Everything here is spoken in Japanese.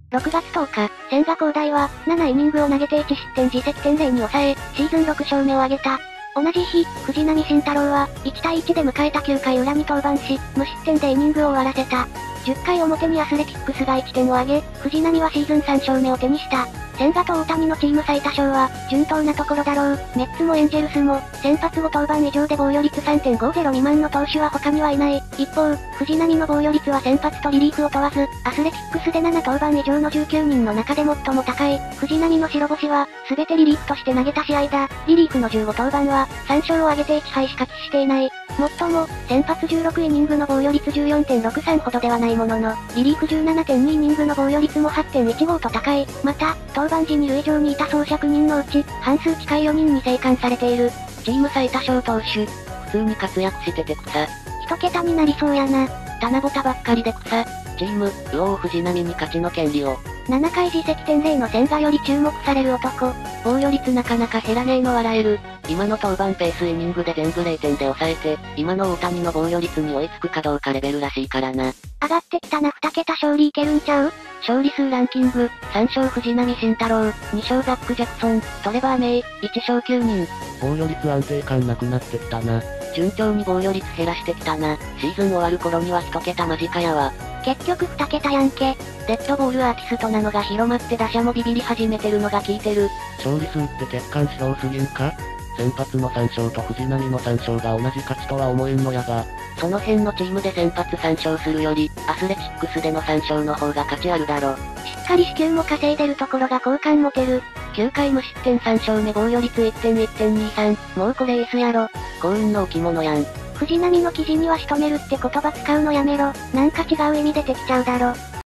6月10日、千賀滉大は、7イニングを投げて1失点自責点0に抑え、シーズン6勝目を挙げた。同じ日、藤浪晋太郎は、1対1で迎えた9回裏に登板し、無失点でイニングを終わらせた。10回表にアスレチックスが1点を挙げ、藤浪はシーズン3勝目を手にした。千賀と大谷のチーム最多勝は、順当なところだろう。メッツもエンジェルスも、先発後登板以上で防御率 3.50 未満の投手は他にはいない。一方、藤浪の防御率は先発とリリーフを問わず、アスレチックスで7登板以上の19人の中で最も高い。藤浪の白星は、すべてリリーフとして投げた試合だ。リリーフの15登板は、3勝を挙げて1敗しか喫していない。もっとも、先発16イニングの防御率 14.63 ほどではないものの、リリーフ 17.2 イニングの防御率も 8.15 と高い。また、登板時に塁上にいた走者9人のうち、半数近い4人に生還されている。チーム最多勝投手。 普通に活躍してて草。 一桁になりそうやな。 棚ぼたばっかりで草。チーム、右王藤浪に勝ちの権利を。 7回自責点0の千賀より注目される男。 防御率なかなか減らねえの笑える。今の登板ペースイニングで全部0点で抑えて、今の大谷の防御率に追いつくかどうかレベルらしいからな。 上がってきたな2桁勝利いけるんちゃう？ 勝利数ランキング、3勝藤浪晋太郎、2勝ザック・ジャクソン、トレバー・メイ、1勝9人。 防御率安定感なくなってきたな。 順調に防御率減らしてきたな。シーズン終わる頃には1桁間近やわ。 結局2桁やんけ。 デッドボールアーティストなのが広まって打者もビビり始めてるのが効いてる。 勝利数って客観指標すぎんか？先発の3勝と藤浪の3勝が同じ勝ちとは思えんのやが。 その辺のチームで先発3勝するより、アスレチックスでの3勝の方が価値あるだろ。 しっかり支給も稼いでるところが好感持てる。 9回無失点3勝目防御率 1.1.23。もうこれエースやろ。幸運の置物やん。 藤浪の記事には仕留めるって言葉使うのやめろ。なんか違う意味出てきちゃうだろ。